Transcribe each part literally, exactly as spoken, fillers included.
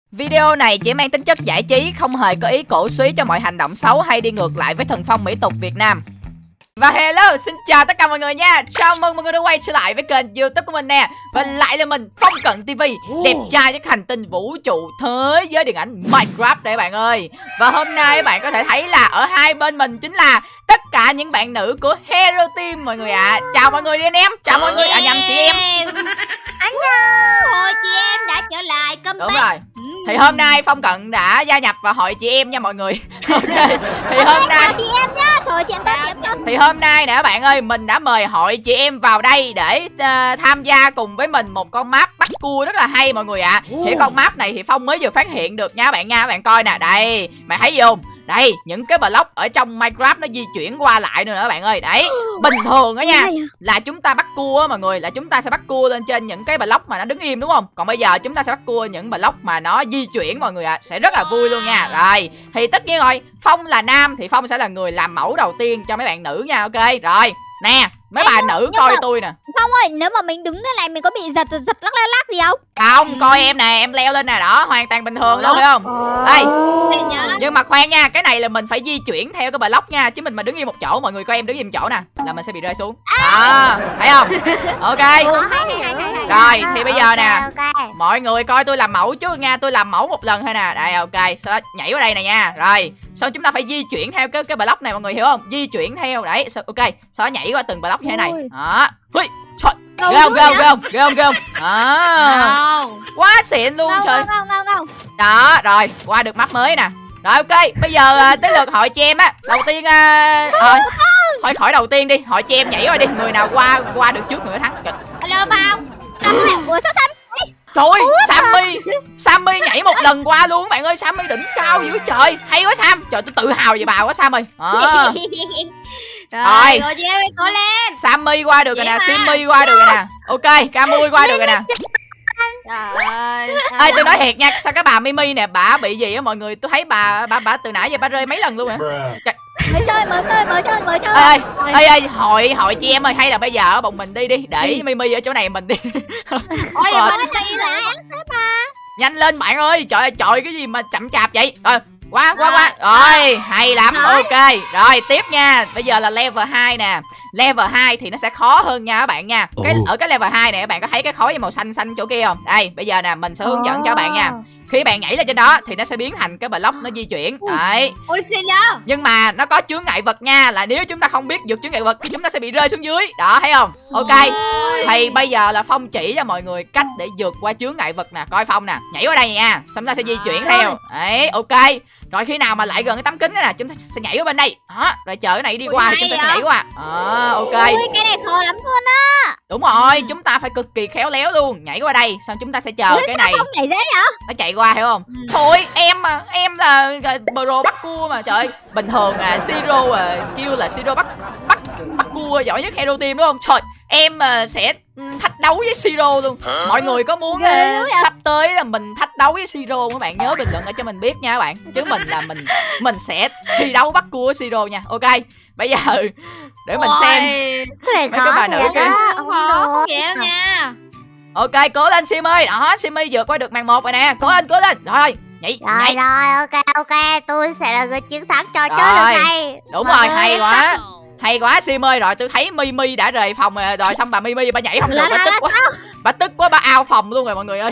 Video này chỉ mang tính chất giải trí, không hề có ý cổ suý cho mọi hành động xấu hay đi ngược lại với thần phong mỹ tục Việt Nam. Và hello, xin chào tất cả mọi người nha. Chào mừng mọi người đã quay trở lại với kênh YouTube của mình nè. Và lại là mình, Phong Cận ti vi, đẹp trai với hành tinh vũ trụ thế giới điện ảnh Minecraft đây bạn ơi. Và hôm nay các bạn có thể thấy là ở hai bên mình chính là tất cả những bạn nữ của Hero Team mọi người ạ. À. Chào mọi người đi anh em. Chào mọi người, à nhầm chị em. Anh ơi, chị em đã trở lại comeback. Đúng rồi. Thì hôm nay Phong Cận đã gia nhập vào hội chị em nha mọi người. Ok. Thì hôm nay chị em nhá. Trời chị em tốt, chị em tốt. Thì hôm nay nè các bạn ơi, mình đã mời hội chị em vào đây để uh, tham gia cùng với mình một con map bắt cua rất là hay mọi người ạ. À. Thì con map này thì Phong mới vừa phát hiện được nha các bạn nha, các bạn coi nè. Đây, mày thấy gì không? Đây, những cái block ở trong Minecraft nó di chuyển qua lại nữa các bạn ơi. Đấy, bình thường đó nha, là chúng ta bắt cua mọi người, là chúng ta sẽ bắt cua lên trên những cái block mà nó đứng im đúng không? Còn bây giờ chúng ta sẽ bắt cua những block mà nó di chuyển mọi người ạ. À. Sẽ rất là vui luôn nha. Rồi, thì tất nhiên rồi, Phong là nam thì Phong sẽ là người làm mẫu đầu tiên cho mấy bạn nữ nha. Ok, rồi. Nè, mấy bà nữ coi mà, tôi nè. Phong ơi, nếu mà mình đứng thế này mình có bị giật giật lắc lắc lắc gì không? Không, coi em nè, em leo lên nè, đó, hoàn toàn bình thường luôn, phải không? Đây. Nhưng mà khoan nha, cái này là mình phải di chuyển theo cái block nha, chứ mình mà đứng yên một chỗ, mọi người coi em đứng yên một chỗ nè, là mình sẽ bị rơi xuống. Đó, thấy không? Ok. Rồi, thì bây giờ nè, mọi người coi tôi làm mẫu trước nha, tôi làm mẫu một lần thôi nè. Đây, ok, sau đó nhảy vào đây nè nha. Rồi, sau chúng ta phải di chuyển theo cái cái block này mọi người hiểu không? Di chuyển theo, đấy, ok, sau đó nhảy qua từng block như thế này. Đó. Hui, trời. Ghê không, ghê không, ghê không, ghê không, ghê không. À, quá xịn luôn trời. Đó, rồi, qua được map mới nè. Rồi ok, bây giờ tới lượt hội chị em á. Đầu tiên thôi, thôi khỏi đầu tiên đi, hội chị em nhảy qua đi. Người nào qua qua được trước người thắng. Hello Phong. Ủa sao Sam? Trời ơi, Sammy Sammy nhảy một lần qua luôn bạn ơi. Sammy đỉnh cao dữ trời. Hay quá Sam. Trời tôi tự hào về bà quá Sam ơi. À. Rồi, rồi chị em cố lên. Sammy qua được rồi nè, Simmy qua được rồi nè. Ok, Camui qua được rồi nè. Trời ơi. Ê tôi nói thiệt nha, sao cái bà Mimi nè, bà bị gì á mọi người, tôi thấy bà bà bà từ nãy giờ bà rơi mấy lần luôn hả? Mới chơi, mới chơi, mới chơi, mới chơi. Ê ê ê, hội hội chị em ơi, hay là bây giờ ở bọn mình đi đi, để Mimi ở chỗ này mình đi. Ôi mình đi là nhanh lên bạn ơi, trời ơi trời, cái gì mà chậm chạp vậy. Rồi quá quá quá rồi, hay lắm. Ok rồi, tiếp nha, bây giờ là level hai nè. Level hai thì nó sẽ khó hơn nha các bạn nha. Cái ở cái level hai này các bạn có thấy cái khối màu xanh xanh chỗ kia không? Đây bây giờ nè, mình sẽ hướng dẫn cho các bạn nha. Khi bạn nhảy lên trên đó thì nó sẽ biến thành cái block nó di chuyển. Đấy. Ôi xin đó. Nhưng mà nó có chướng ngại vật nha, là nếu chúng ta không biết vượt chướng ngại vật thì chúng ta sẽ bị rơi xuống dưới. Đó thấy không? Ok. Thì bây giờ là Phong chỉ cho mọi người cách để vượt qua chướng ngại vật nè. Coi Phong nè, nhảy qua đây nha. Xong chúng ta sẽ di chuyển theo. Đấy, ok. Rồi khi nào mà lại gần cái tấm kính đó nè, chúng ta sẽ nhảy qua bên đây. Đó, rồi chờ cái này đi qua thì chúng ta sẽ nhảy qua. Đó, ok. Ui, cái này khó lắm luôn á. Đúng rồi, chúng ta phải cực kỳ khéo léo luôn. Nhảy qua đây, xong chúng ta sẽ chờ cái này. Không nhảy dễ vậy? Nó chạy qua hiểu không? Ừ. Trời ơi, em mà, em là pro bắt cua mà trời ơi. Bình thường à Siro à, kêu là Siro bắt bắt bắt cua giỏi nhất Hero Team đúng không? Trời, em à, sẽ thách đấu với Siro luôn. Hả? Mọi người có muốn à, sắp tới là mình thách đấu với Siro, các bạn nhớ bình luận ở cho mình biết nha các bạn. Chứ mình là mình mình sẽ thi đấu bắt cua với Siro nha. Ok. Bây giờ để mình ôi, xem mấy cái bà nữ kia. Không khó vậy đâu nha. Ok, cố lên Sim ơi. Đó, Simmy vượt qua được màn một rồi nè. Cố lên, cố lên. Rồi, nhảy, rồi, nhảy. Rồi, ok, ok. Tôi sẽ là người chiến thắng trò chơi lần này. Đúng rồi, rồi hay quá. Hay quá Sim ơi. Rồi tôi thấy Mimi đã rời phòng rồi. Rồi xong bà Mimi bà nhảy không được, bà tức quá. Bà tức quá, bà ao phòng luôn rồi mọi người ơi.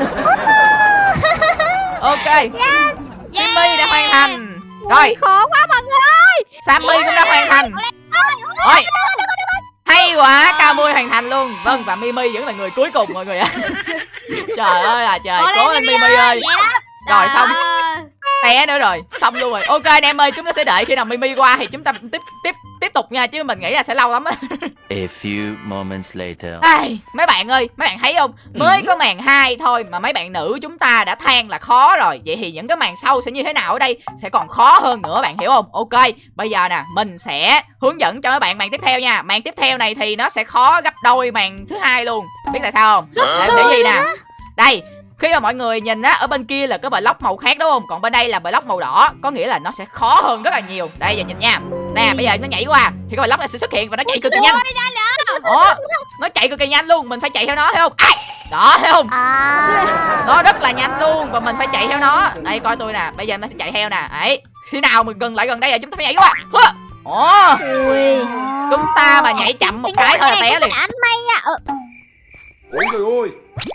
Ok. Yes. Simmy đã hoàn thành. Rồi. Khổ quá mọi người ơi. Sammy cũng đã hoàn thành. Rồi. Hay quá, Camui hoàn thành luôn. Vâng, và Mimi vẫn là người cuối cùng mọi người ạ. Trời ơi là trời, cố lên Mimi ơi. Rồi xong. Té nữa rồi, xong luôn rồi. Ok anh em ơi, chúng ta sẽ đợi khi nào Mimi qua thì chúng ta tiếp tiếp tiếp tục nha, chứ mình nghĩ là sẽ lâu lắm á. A few moments later. Ai, mấy bạn ơi, mấy bạn thấy không? Mới có màn hai thôi mà mấy bạn nữ chúng ta đã than là khó rồi. Vậy thì những cái màn sau sẽ như thế nào ở đây? Sẽ còn khó hơn nữa bạn hiểu không? Ok, bây giờ nè, mình sẽ hướng dẫn cho các bạn màn tiếp theo nha. Màn tiếp theo này thì nó sẽ khó gấp đôi màn thứ hai luôn. Biết tại sao không? Để, để gì nè. Đây, khi mà mọi người nhìn á, ở bên kia là cái block màu khác đúng không? Còn bên đây là block màu đỏ, có nghĩa là nó sẽ khó hơn rất là nhiều. Đây giờ nhìn nha. Nè, bây giờ nó nhảy qua thì cái block này sẽ xuất hiện và nó chạy cực kỳ nhanh. Ủa, nó chạy cực kỳ nhanh luôn, mình phải chạy theo nó thấy không? Ai? Đó thấy không? Nó rất là nhanh luôn và mình phải chạy theo nó. Đây coi tôi nè, bây giờ nó sẽ chạy theo nè. Đấy, khi nào mình gần lại gần đây là chúng ta phải nhảy qua. Ủa, chúng ta mà nhảy chậm một cái thôi là té liền. Anh may nha. Ôi trời ơi.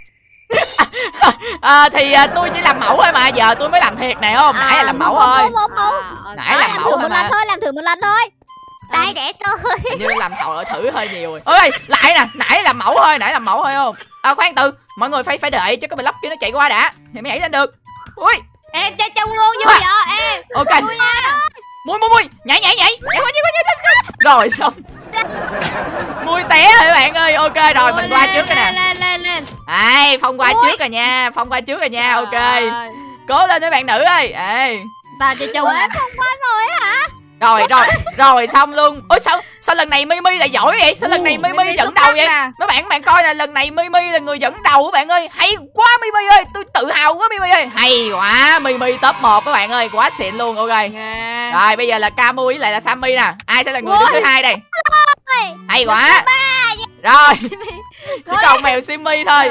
À, thì à, tôi chỉ làm mẫu thôi mà, giờ tôi mới làm thiệt này không? Nãy là làm mẫu thôi. Nãy làm mẫu thôi mà. Thôi, làm thử một lần thôi. Đây để tôi. Hình như làm thử thử hơi nhiều rồi. Ơi, lại nè, nãy làm mẫu thôi, nãy làm mẫu thôi không? À khoan từ, mọi người phải phải đợi cho cái block kia nó chạy qua đã thì mới nhảy lên được. Ui. Em chơi chung luôn vui vậy em. Ok. Mui mui mui, nhảy nhảy nhảy. Nhảy qua nhảy qua nhảy. Rồi xong. Mui té rồi các bạn ơi. Ok rồi, Ôi, mình qua lên, trước cái nè. Lên lên lên. Ai, Phong qua Ui. trước rồi nha, Phong qua trước rồi nha. Ok. Trời. Cố lên mấy bạn nữ ơi. Ê. Ta chơi chung nè. Không qua rồi hả? Rồi rồi, rồi xong luôn. Ôi sao sao lần này Mimi lại giỏi vậy? Sao lần này Mimi dẫn đầu vậy? Mấy bạn bạn coi là lần này Mimi là người dẫn đầu các bạn ơi. Hay quá Mimi ơi, tôi tự hào quá Mimi ơi. Hay quá, Mimi top một các bạn ơi, quá xịn luôn. Ok. Nghe. Rồi bây giờ là Camu với lại là Sammy nè. Ai sẽ là người đứng thứ hai đây? Hay quá. Rồi. Chỉ còn mèo Simmy thôi.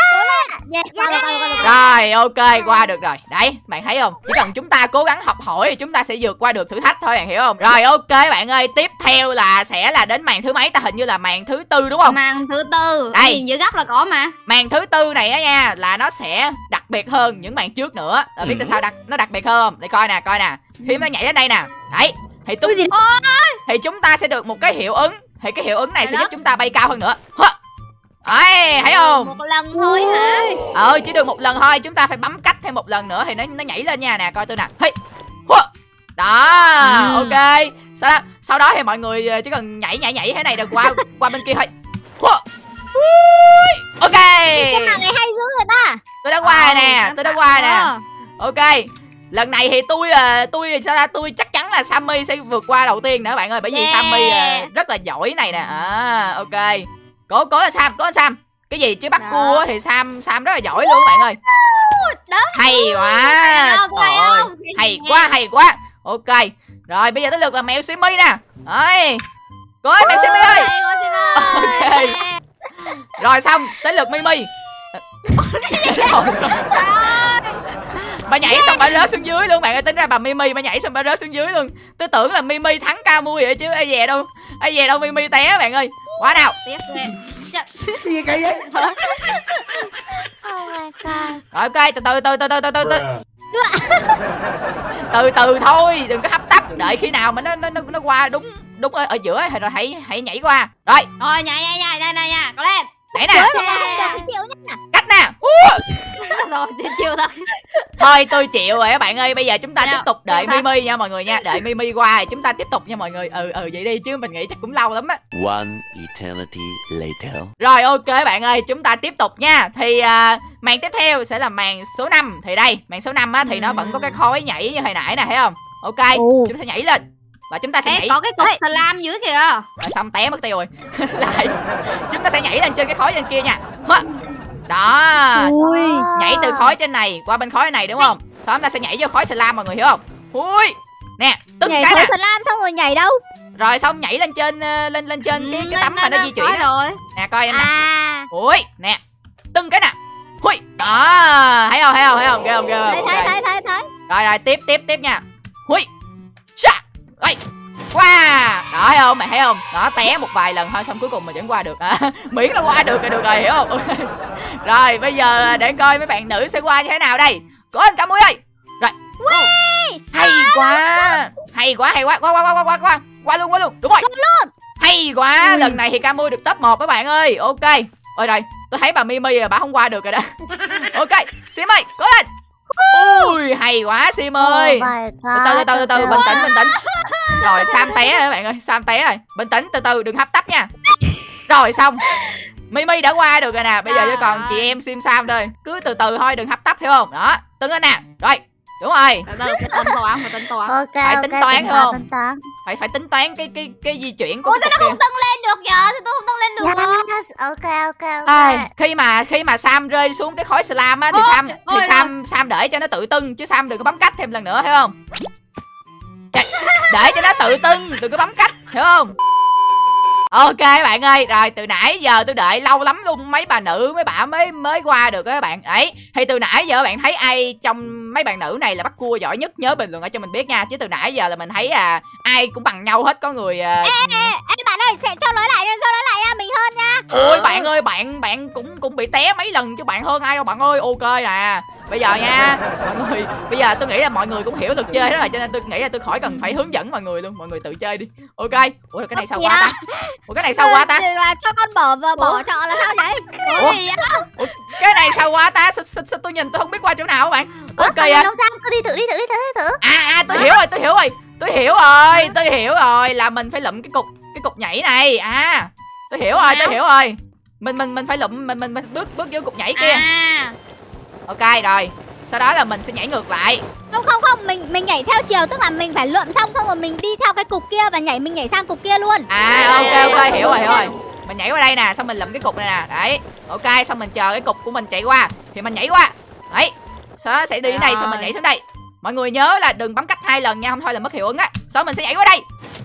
Rồi ok, qua được rồi. Đấy, bạn thấy không? Chỉ cần chúng ta cố gắng học hỏi thì chúng ta sẽ vượt qua được thử thách thôi, bạn hiểu không? Rồi ok bạn ơi, tiếp theo là sẽ là đến màn thứ mấy ta? Hình như là màn thứ tư đúng không? Màn thứ tư. Đây. Nhìn giữa góc là có mà. Màn thứ tư này á nha, là nó sẽ đặc biệt hơn những màn trước nữa. Rồi biết tại sao đặc nó đặc biệt hơn không? Để coi nè, coi nè. Khi nó nhảy đến đây nè. Đấy, thì chúng thì chúng ta sẽ được một cái hiệu ứng. Thì cái hiệu ứng này sẽ giúp chúng ta bay cao hơn nữa. Đấy, thấy không? Một lần thôi hả? Ờ, chỉ được một lần thôi, chúng ta phải bấm cách thêm một lần nữa thì nó nó nhảy lên nha nè, coi tôi nè. Hey. Đó, ừ. Ok. Sau đó, sau đó thì mọi người chỉ cần nhảy nhảy nhảy thế này rồi qua qua bên kia thôi. Ok. Cái màn này hay dữ rồi ta. Tôi đã qua rồi nè, tôi đã qua nè. Ok. Lần này thì tôi tôi sao ra tôi chắc chắn là Sammy sẽ vượt qua đầu tiên nữa bạn ơi, bởi vì yeah. Sammy rất là giỏi này nè. À, ok. Cố cố là Sam, cố là Sam. Cái gì chứ bắt cua thì Sam Sam rất là giỏi luôn bạn ơi. Đó. Hay quá. Trời ơi, hay quá, hay quá. Ok. Rồi bây giờ tới lượt là mèo Simmy nè. Đấy. Cố ơi, mèo Simmy ơi. Ok. Rồi xong, tới lượt Mimi. Rồi xong. Bà nhảy xong bà rớt xuống dưới luôn bạn ơi, tính ra bà Mimi bà nhảy xong bà rớt xuống dưới luôn. Tôi tưởng là Mimi thắng Camu vậy chứ ai về đâu. Ai về đâu Mimi té bạn ơi. Quá nào. Tiếp lên. Gì kỳ vậy? Oh my god. Rồi ok, từ từ từ từ từ từ từ từ. Từ từ thôi, đừng có hấp tấp, đợi khi nào mà nó nó nó, nó qua đúng đúng ở, ở giữa thì rồi hãy hãy nhảy qua. Rồi. Rồi nhảy nhảy nhảy đây này nha, có lên. Nhảy nè. Cách nè. Rồi, tôi chịu thôi. Thôi tôi chịu rồi các bạn ơi, bây giờ chúng ta tiếp tục đợi Mimi nha mọi người nha, đợi Mimi qua thì chúng ta tiếp tục nha mọi người. Ừ ừ vậy đi chứ mình nghĩ chắc cũng lâu lắm á. One eternity later. Rồi ok các bạn ơi, chúng ta tiếp tục nha. Thì uh, màn tiếp theo sẽ là màn số năm. Thì đây, màn số năm á thì ừ. nó vẫn có cái khói nhảy như hồi nãy nè, thấy không? Ok, ừ. chúng ta nhảy lên. Và chúng ta sẽ Ê, nhảy. có cái cục slam dưới kìa. Rồi xong té mất tiêu rồi. Lại. Chúng ta sẽ nhảy lên trên cái khói trên kia nha. Đó. Ui. Nhảy từ khói trên này qua bên khói này đúng không? Sau đó chúng ta sẽ nhảy vô khói slam mọi người hiểu không? Ui. Nè, từng nhảy cái khói nè. slam xong rồi nhảy đâu? Rồi xong nhảy lên trên lên lên trên ừ, cái cái tấm mà nó di chuyển rồi. Nè coi em nè. À. Ui, nè. Từng cái nè. Ui. Đó, thấy không? Thấy không? Thấy không? Ghê không? Ghê không? Thấy thấy thấy thấy. Rồi rồi tiếp tiếp tiếp nha. Ui. Sa. Rồi. Wow. Đó thấy không? Mày thấy không? Đó té một vài lần thôi xong cuối cùng mà vẫn qua được. À, miễn là qua được là được rồi hiểu không? Okay. Rồi bây giờ để coi mấy bạn nữ sẽ qua như thế nào đây. Có anh Camu ơi. Rồi. Ui, hay quá. Hay quá, hay quá. Qua qua qua qua qua qua. Qua luôn, qua luôn. Đúng rồi. Luôn. Hay quá. Ừ. Lần này thì Camu được top một các bạn ơi. Ok. Rồi rồi, tôi thấy bà Mimi rồi, bà không qua được rồi đó. Ok, Sim ơi, cố lên. Ui, hay quá Sim ơi. Từ từ từ từ từ bình tĩnh bình tĩnh. Rồi Sam té rồi các bạn ơi, Sam té rồi. Bình tĩnh từ từ đừng hấp tấp nha. Rồi xong. Mimi đã qua được rồi nè, bây giờ chỉ còn chị em Sim Sam thôi. Cứ từ từ thôi, đừng hấp tấp hiểu không? Đó, đứng lên nè. Rồi, đúng rồi. Từ từ phải tính toán, phải tính toán. Okay, phải okay, tính toán không? Tính toán. Phải phải tính toán cái cái cái di chuyển của. Ủa sao nó không tăng lên được vậy? Sao tôi không tăng lên được? Yes, ok ok ok. À, khi mà khi mà Sam rơi xuống cái khói slam á thì Sam thì ôi Sam rồi. Sam để cho nó tự tưng chứ Sam đừng có bấm cách thêm lần nữa hiểu không? Để cho nó tự tưng, đừng có bấm cách, hiểu không? Ok bạn ơi, rồi từ nãy giờ tôi đợi lâu lắm luôn, mấy bà nữ mấy bà mới mới qua được các bạn. Đấy, thì từ nãy giờ bạn thấy ai trong mấy bạn nữ này là bắt cua giỏi nhất, nhớ bình luận ở cho mình biết nha. Chứ từ nãy giờ là mình thấy à ai cũng bằng nhau hết, có người à... ê, ê, ê, bạn ơi, sẽ cho nói lại cho nói lại nha, mình hơn nha. Ôi bạn ơi, bạn bạn cũng cũng bị té mấy lần chứ bạn hơn ai đâu bạn ơi. Ok nè. Bây giờ nha, mọi người, bây giờ tôi nghĩ là mọi người cũng hiểu luật chơi đó rồi, cho nên tôi nghĩ là tôi khỏi cần phải hướng dẫn mọi người luôn, mọi người tự chơi đi. Ok. Ủa cái này sao quá ta? Ủa cái này sao quá ta? Là cho con bỏ vào bỏ trọ là sao vậy? Ủa? Ủa cái này sao quá ta? Sao, sao, sao tôi nhìn tôi không biết qua chỗ nào các bạn? Ok à. Không sao, cứ đi thử đi thử đi thử đi thử. À à tôi hiểu rồi, tôi hiểu rồi. Tôi hiểu rồi, tôi hiểu rồi, là mình phải lụm cái cục cái cục nhảy này. À, tôi hiểu rồi, tôi hiểu rồi. Mình mình mình phải lụm mình mình, mình bước bước vô cục nhảy kia. À. Ok rồi. Sau đó là mình sẽ nhảy ngược lại. Không không không, mình mình nhảy theo chiều, tức là mình phải lượm xong xong rồi mình đi theo cái cục kia và nhảy mình nhảy sang cục kia luôn. À ok ok, hiểu rồi hiểu rồi. Mình nhảy qua đây nè, xong mình lụm cái cục này nè. Đấy. Ok, xong mình chờ cái cục của mình chạy qua thì mình nhảy qua. Đấy. Sau đó sẽ đi đến đây xong mình nhảy xuống đây. Mọi người nhớ là đừng bấm cách hai lần nha, không thôi là mất hiệu ứng á. Sau đó mình sẽ nhảy qua đây.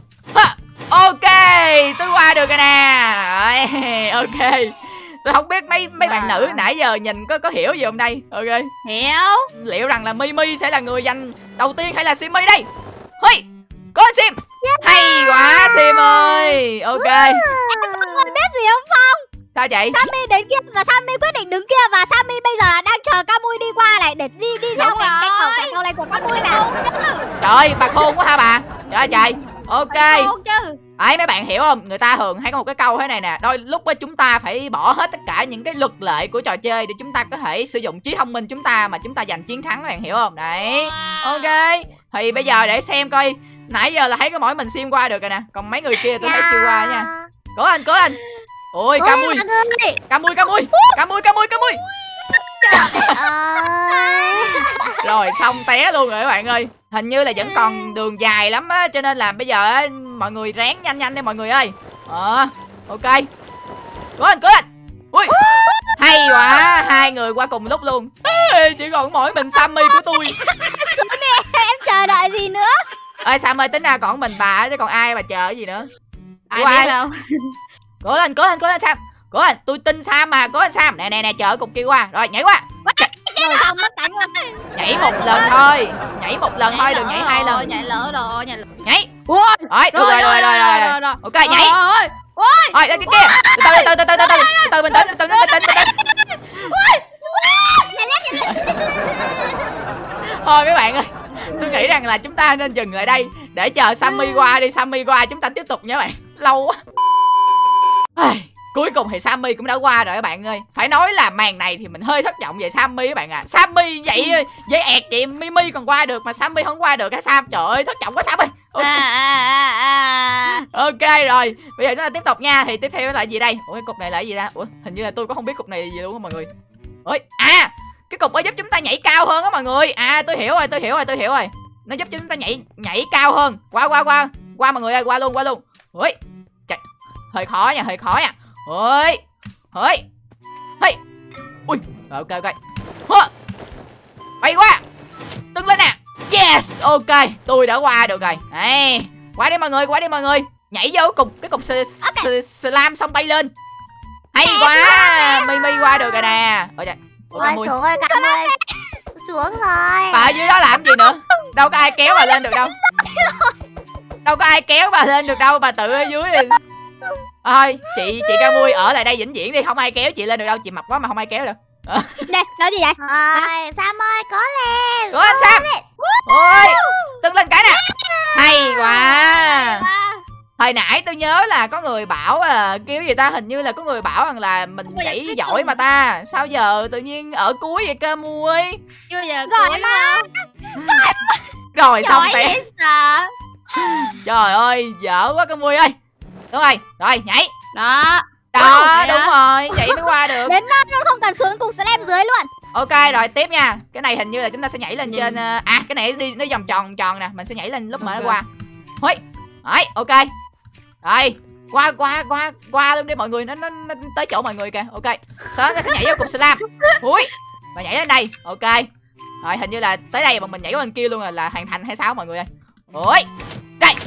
Ok, tôi qua được rồi nè. Ok. Tôi không biết mấy mấy bạn nữ nãy giờ nhìn có có hiểu gì không đây. Ok. Hiểu. Liệu rằng là Mimi sẽ là người giành đầu tiên hay là Simmy đây? Hey, có anh Sim. Yeah. Hay quá Sim ơi. Ok. Em không biết gì không Phong? Sao vậy? Sammy đến kia và Sammy quyết định đứng kia và Sammy bây giờ là đang chờ Camui đi qua lại để đi đi theo cái cái cầu cái cầu này của Camui nào. Trời ơi, bà khôn quá ha bà. Trời ơi trời. Ok. Khôn chứ. Đấy mấy bạn hiểu không? Người ta thường hay có một cái câu thế này nè. Đôi lúc á chúng ta phải bỏ hết tất cả những cái luật lệ của trò chơi để chúng ta có thể sử dụng trí thông minh chúng ta mà chúng ta giành chiến thắng, các bạn hiểu không? Đấy. Ok. Thì bây giờ để xem coi. Nãy giờ là thấy có mỗi mình Sim qua được rồi nè. Còn mấy người kia tôi thấy chưa qua nha. Cố anh, cố anh. Ôi Camui. Camui, Camui. Camui, Camui, Camui. Rồi xong té luôn rồi các bạn ơi. Hình như là vẫn còn đường dài lắm á, cho nên là bây giờ á mọi người ráng nhanh nhanh đi mọi người ơi. Ờ, ok. Cố anh, cố anh. Ui. Hay quá, hai người qua cùng lúc luôn. Chỉ còn mỗi mình Sammy của tôi. Xuống đi, em chờ đợi gì nữa. Ơi Sam ơi, tính ra còn mình bà chứ còn ai mà chờ cái gì nữa. Ai biết đâu. Cố lên, cố lên, cố lên Sam. Cố lên, tôi tin Sam mà, cố lên Sam. Nè nè nè, chờ cục kia qua. Rồi nhảy qua. Rồi xong mất đánh luôn. Nhảy một lần thôi. Nhảy một lần thôi, đừng nhảy hai lần. Nhảy lỡ rồi, nhảy lỡ. Nhảy. Rồi, được rồi rồi rồi rồi rồi. Ok, nhảy. Rồi, lên cái kia. Từ từ từ từ từ từ từ bình tĩnh, bình tĩnh, bình tĩnh, bình tĩnh. Thôi mấy bạn ơi, tôi nghĩ rằng là chúng ta nên dừng lại đây để chờ Sammy qua đi. Sammy qua chúng ta tiếp tục nha bạn. Lâu quá. Cuối cùng thì Sammy cũng đã qua rồi các bạn ơi. Phải nói là màn này thì mình hơi thất vọng về Sammy các bạn à. Sammy vậy dễ ẹt vậy, Mimi còn qua được mà Sammy không qua được hả Sam? Trời ơi, thất vọng quá Sammy. Okay. À, à, à, à. Ok rồi, bây giờ chúng ta tiếp tục nha. Thì tiếp theo là gì đây? Ủa cái cục này là gì ta? Ủa hình như là tôi cũng không biết cục này là gì luôn á mọi người. Ôi, à cái cục đó giúp chúng ta nhảy cao hơn á mọi người. À tôi hiểu rồi, tôi hiểu rồi, tôi hiểu rồi. Nó giúp cho chúng ta nhảy nhảy cao hơn. Qua qua qua, qua mọi người ơi, qua luôn, qua luôn. Ui. Trời, hơi khó nha, hơi khó nha. Ôi. Ôi. Hey. Ui, rồi ok ok. Hơ. Bay qua. Đứng lên nè. Yes, ok, tôi đã qua được rồi. Đây, qua đi mọi người, qua đi mọi người. Nhảy vô cục cái cục slam xong bay lên. Hay quá. Mimi qua được rồi nè. Ôi trời. Ôi xuống ơi, Cam ơi. Xuống rồi. Bà ở dưới đó làm gì nữa? Đâu có ai kéo bà lên được đâu. Đâu có ai kéo bà lên được đâu, bà tự ở dưới đi. Thôi, chị chị Camui ở lại đây vĩnh viễn đi, không ai kéo chị lên được đâu, chị mập quá mà không ai kéo được. Nè, nói gì vậy? Rồi, Sam ơi, cố lên. Cố anh Sam. Ôi, tưng lên cái nè. Hay quá. Hồi nãy tôi nhớ là có người bảo à, kêu gì ta, hình như là có người bảo rằng là mình nhảy giỏi mà ta. Sao giờ tự nhiên ở cuối vậy Camui? Chưa giờ rồi mà. Rồi xong té. Sợ. Trời ơi, dở quá Camui ơi. Đúng rồi, rồi nhảy. Đó. Đó, đúng rồi, vậy mới qua được. Đến nơi luôn, không cần xuống cùng slam dưới luôn. Ok rồi, tiếp nha. Cái này hình như là chúng ta sẽ nhảy lên trên. À cái này đi nó vòng tròn tròn nè, mình sẽ nhảy lên lúc mà nó qua. Hôi. Đấy, ok. Rồi, qua qua qua qua luôn đi mọi người, nó nó, nó tới chỗ mọi người kìa. Ok. Sau đó nó sẽ nhảy vô cục slam. Ui. Và nhảy lên đây. Ok. Rồi hình như là tới đây mà mình nhảy qua bên kia luôn rồi là hoàn thành hay sao mọi người ơi. Ôi. Đây.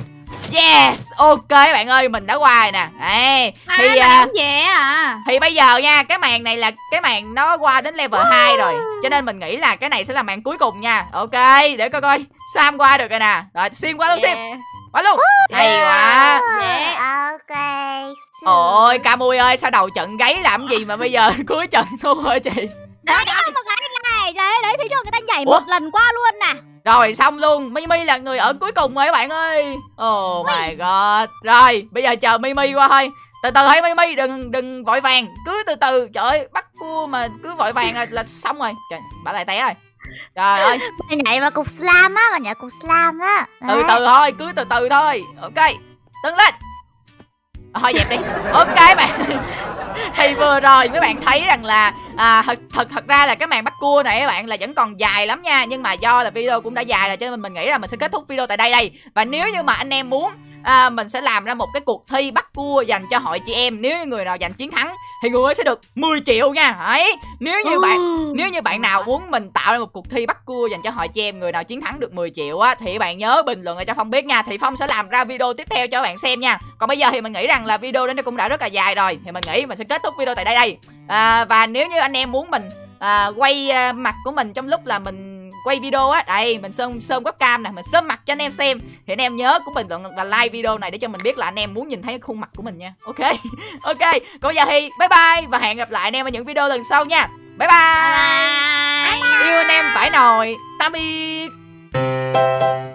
Yes, ok bạn ơi, mình đã qua rồi nè. Đấy, thì uh, về à. Thì bây giờ nha, cái màn này là cái màn nó qua đến level hai rồi. Cho nên mình nghĩ là cái này sẽ là màn cuối cùng nha. Ok, để coi coi Sam qua được rồi nè. Rồi, Sim qua luôn, Sim. Qua luôn. Hay quá. Ok. Ôi, Camui ơi, sao đầu trận gáy làm gì mà bây giờ cuối trận thua hả chị? Đấy, đó một cái này, đấy, đấy, thấy chưa, người ta nhảy Ủa? một lần qua luôn nè. Rồi xong luôn, Mimi là người ở cuối cùng rồi các bạn ơi. Oh my god. Rồi, bây giờ chờ Mimi qua thôi. Từ từ hãy Mimi, đừng đừng vội vàng, cứ từ từ. Trời ơi, bắt cua mà cứ vội vàng là, là xong rồi. Trời, bà lại té rồi. Trời ơi. Bà nhảy vào cục slam á, bà nhảy cục slam á. Từ từ thôi, cứ từ từ thôi. Ok, đứng lên. Thôi dẹp đi. Ok bạn. Thì vừa rồi mấy bạn thấy rằng là à, thật, thật thật ra là cái màn bắt cua này các bạn là vẫn còn dài lắm nha. Nhưng mà do là video cũng đã dài rồi cho nên mình nghĩ là mình sẽ kết thúc video tại đây đây. Và nếu như mà anh em muốn à, mình sẽ làm ra một cái cuộc thi bắt cua dành cho hội chị em. Nếu như người nào giành chiến thắng thì người ấy sẽ được mười triệu nha. Đấy. Nếu như bạn nếu như bạn nào muốn mình tạo ra một cuộc thi bắt cua dành cho hội chị em, người nào chiến thắng được mười triệu á, thì bạn nhớ bình luận ở cho Phong biết nha. Thì Phong sẽ làm ra video tiếp theo cho bạn xem nha. Còn bây giờ thì mình nghĩ rằng là video đến đây cũng đã rất là dài rồi, thì mình nghĩ mình sẽ kết thúc video tại đây đây. À, và nếu như anh em muốn mình à, quay à, mặt của mình trong lúc là mình quay video á, đây mình sơn sơn webcam nè, mình sơn mặt cho anh em xem, thì anh em nhớ cũng bình luận và like video này để cho mình biết là anh em muốn nhìn thấy khuôn mặt của mình nha. Ok. Ok, còn bây giờ thì bye bye và hẹn gặp lại anh em ở những video lần sau nha. Bye bye, bye, bye. Yêu anh em phải nồi. Tạm biệt.